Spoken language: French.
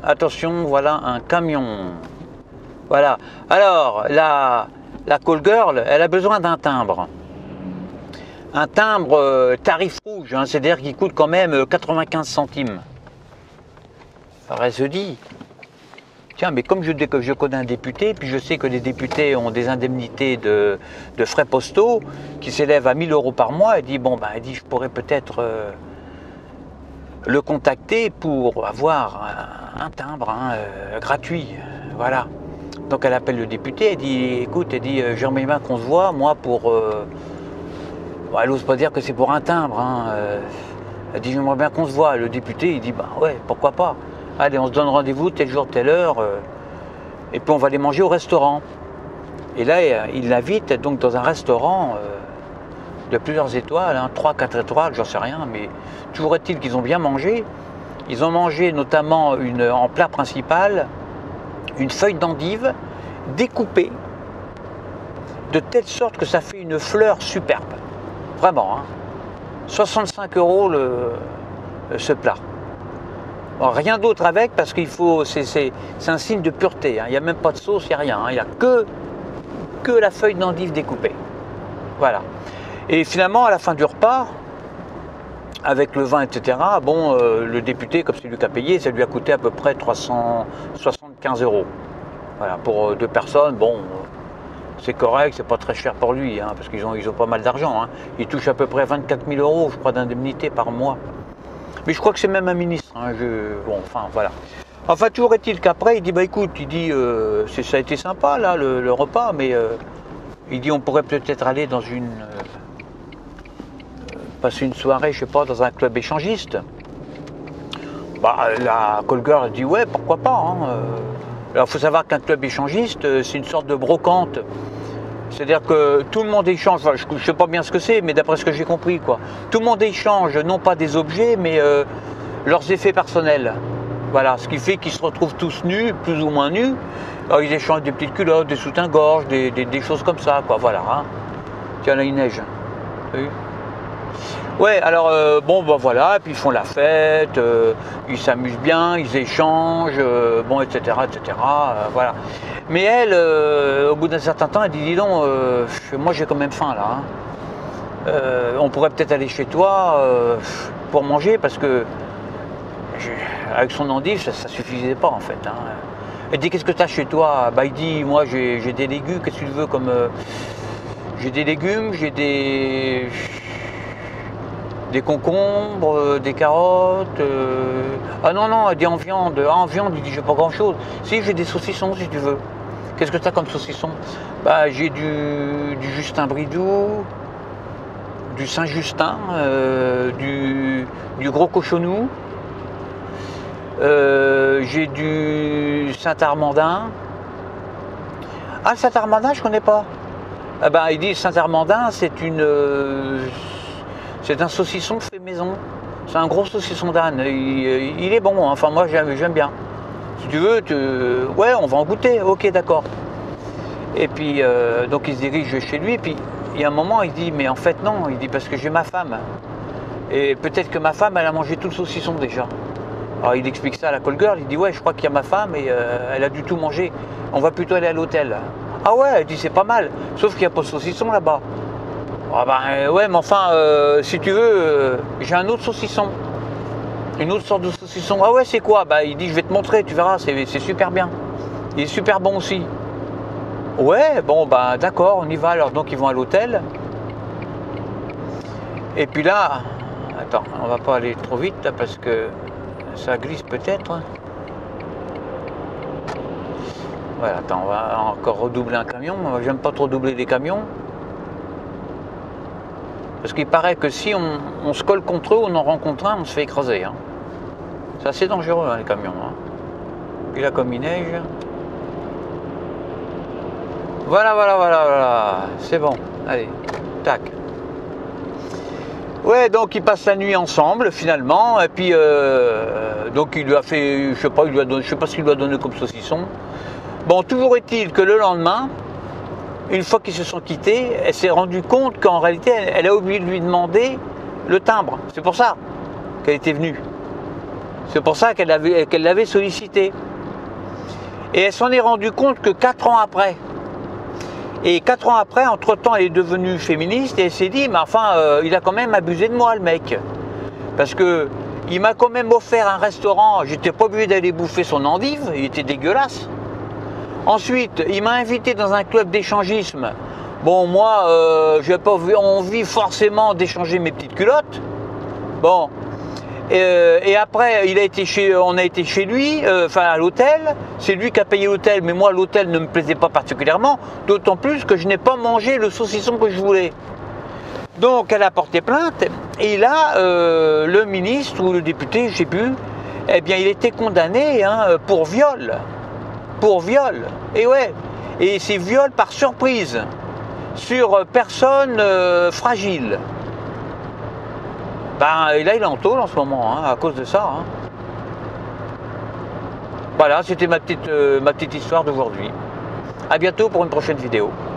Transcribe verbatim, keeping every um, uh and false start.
attention, voilà un camion. Voilà. Alors, la, la call girl, elle a besoin d'un timbre. Un timbre euh, tarif rouge, hein, c'est-à-dire qui coûte quand même quatre-vingt-quinze centimes. Alors elle se dit, tiens, mais comme je, je connais un député, puis je sais que les députés ont des indemnités de, de frais postaux qui s'élèvent à mille euros par mois, elle dit, bon, ben, elle dit, je pourrais peut-être euh, le contacter pour avoir un, un timbre hein, euh, gratuit. Voilà. Donc elle appelle le député, elle dit, écoute, elle dit, j'aimerais bien qu'on se voit, moi, pour... Euh, bon, elle n'ose pas dire que c'est pour un timbre. Hein, euh, elle dit, j'aimerais bien qu'on se voit. Le député, il dit, bah ouais, pourquoi pas. Allez, on se donne rendez-vous, tel jour, telle heure, euh, et puis on va aller manger au restaurant. Et là, il l'invite donc dans un restaurant euh, de plusieurs étoiles, hein, trois, quatre étoiles, j'en sais rien, mais toujours est-il qu'ils ont bien mangé. Ils ont mangé notamment une, en plat principal une feuille d'endive découpée de telle sorte que ça fait une fleur superbe. Vraiment, hein. soixante-cinq euros le, ce plat. Bon, rien d'autre avec parce qu'il faut, c'est un signe de pureté. Hein. Il n'y a même pas de sauce, il n'y a rien. Hein. Il n'y a que, que la feuille d'endive découpée. Voilà. Et finalement, à la fin du repas, avec le vin, et cetera, bon, euh, le député, comme c'est lui qui a payé, ça lui a coûté à peu près trois cent soixante-quinze euros. Voilà, pour euh, deux personnes, bon, c'est correct, c'est pas très cher pour lui, hein, parce qu'ils ont, ils ont pas mal d'argent. Hein. Ils touchent à peu près vingt-quatre mille euros, je crois, d'indemnité par mois. Mais je crois que c'est même un ministre. Hein, je... Bon, enfin, voilà. Enfin, toujours est-il qu'après, il dit, bah écoute, il dit, euh, ça a été sympa, là, le, le repas, mais euh, il dit, on pourrait peut-être aller dans une... Euh, passer une soirée, je sais pas, dans un club échangiste. Bah, la call girl dit, ouais, pourquoi pas. Hein. Alors, il faut savoir qu'un club échangiste, c'est une sorte de brocante. C'est-à-dire que tout le monde échange, enfin, je ne sais pas bien ce que c'est, mais d'après ce que j'ai compris, quoi. Tout le monde échange, non pas des objets, mais euh, leurs effets personnels. Voilà, ce qui fait qu'ils se retrouvent tous nus, plus ou moins nus. Alors, ils échangent des petites culottes, des soutiens-gorge, des, des, des choses comme ça, quoi, voilà. Hein. Tiens, là, il neige. Oui. Ouais, alors, euh, bon, ben voilà, et puis ils font la fête, euh, ils s'amusent bien, ils échangent, euh, bon, et cetera, et cetera, euh, voilà. Mais elle, euh, au bout d'un certain temps, elle dit, dis donc, euh, moi j'ai quand même faim là. Hein. Euh, on pourrait peut-être aller chez toi euh, pour manger parce que avec son endive, ça, ça suffisait pas en fait. Hein. Elle dit, qu'est-ce que tu as chez toi? Bah, il dit, moi j'ai des légumes, qu'est-ce que tu veux comme... Euh, j'ai des légumes, j'ai des... des concombres, des carottes. Euh... Ah non, non, elle dit en viande. Ah, en viande, il dit, j'ai pas grand-chose. Si, j'ai des saucissons si tu veux. Qu'est-ce que tu as comme saucisson? Bah, j'ai du, du Justin Bridou, du Saint-Justin, euh, du, du gros cochonou, euh, j'ai du Saint-Armandin. Ah, Saint-Armandin, je connais pas. Ah ben, il dit Saint-Armandin, c'est une... Euh, c'est un saucisson fait maison. C'est un gros saucisson d'âne. Il, il est bon, hein. Enfin moi j'aime bien. Si tu veux, tu... ouais, on va en goûter. Ok, d'accord. Et puis, euh, donc il se dirige chez lui. Et puis, il y a un moment, il dit, mais en fait non. Il dit, parce que j'ai ma femme. Et peut-être que ma femme, elle a mangé tout le saucisson déjà. Alors il explique ça à la call girl. Il dit, ouais, je crois qu'il y a ma femme et euh, elle a du tout mangé. On va plutôt aller à l'hôtel. Ah ouais, elle dit, c'est pas mal. Sauf qu'il n'y a pas de saucisson là-bas. Ah ben euh, ouais, mais enfin, euh, si tu veux, euh, j'ai un autre saucisson. Une autre sorte de saucisson. Ah ouais, c'est quoi? Bah il dit, je vais te montrer, tu verras, c'est super bien. Il est super bon aussi. Ouais, bon, bah d'accord, on y va. Alors donc ils vont à l'hôtel. Et puis là, attends, on va pas aller trop vite là parce que ça glisse peut-être. Voilà, attends, on va encore redoubler un camion. J'aime pas trop doubler les camions. Parce qu'il paraît que si on, on se colle contre eux, on en rencontre un, on se fait écraser. Hein. C'est assez dangereux, hein, les camions. Hein. Puis là, comme il neige. Voilà, voilà, voilà, voilà. C'est bon. Allez, tac. Ouais, donc ils passent la nuit ensemble, finalement. Et puis, euh, donc il lui a fait, je sais pas, il lui a donné, je sais pas ce qu'il lui a donné comme saucisson. Bon, toujours est-il que le lendemain, une fois qu'ils se sont quittés, elle s'est rendue compte qu'en réalité, elle, elle a oublié de lui demander le timbre. C'est pour ça qu'elle était venue. C'est pour ça qu'elle avait, qu'elle l'avait sollicité. Et elle s'en est rendue compte que quatre ans après. Et quatre ans après, entre-temps, elle est devenue féministe et elle s'est dit, mais enfin, euh, il a quand même abusé de moi, le mec. Parce que il m'a quand même offert un restaurant, j'étais pas obligé d'aller bouffer son endive, il était dégueulasse. Ensuite, il m'a invité dans un club d'échangisme. Bon, moi, euh, je n'ai pas envie forcément d'échanger mes petites culottes. Bon. Et, euh, et après, il a été chez, on a été chez lui, euh, enfin à l'hôtel. C'est lui qui a payé l'hôtel, mais moi, l'hôtel ne me plaisait pas particulièrement. D'autant plus que je n'ai pas mangé le saucisson que je voulais. Donc, elle a porté plainte. Et là, euh, le ministre ou le député, je ne sais plus, eh bien, il était condamné hein, pour viol. Pour viol. Et ouais. Et c'est viol par surprise. Sur personnes euh, fragiles. Ben, et là, il est en tôle en ce moment, hein, à cause de ça. Hein. Voilà, c'était ma petite, euh, ma petite histoire d'aujourd'hui. À bientôt pour une prochaine vidéo.